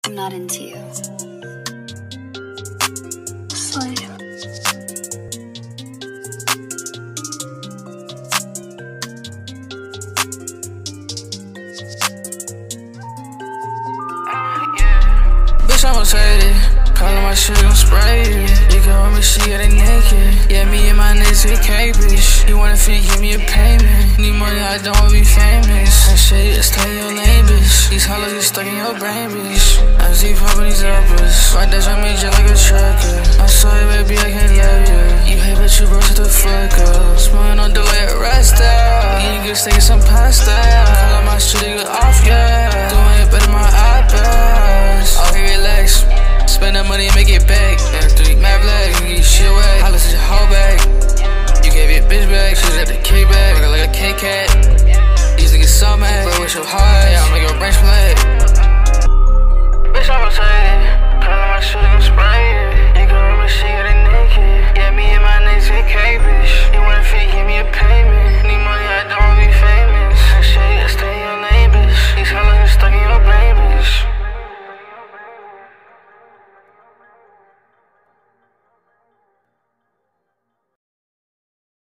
I'm not into you. Slay. Bitch, I'm excited. Callin' my shit, I'm sprayed. You can with me, she got it naked. Yeah, me and my niggas, we can't, bitch. You wanna fee, give me a payment. Need money, I don't wanna be famous. That shit, just stay in your lane, bitch. These hollows, you stuck in your brain, bitch. I see poppin' these uppers. Right that's on me, just like a trucker. I'm sorry, baby, I can't love you. You hate, but you broke, shut the fuck up. Smoking on delay, rest out. Eating good steak and some pasta. Call my shit, you off, yeah. Doing it better, my iPad.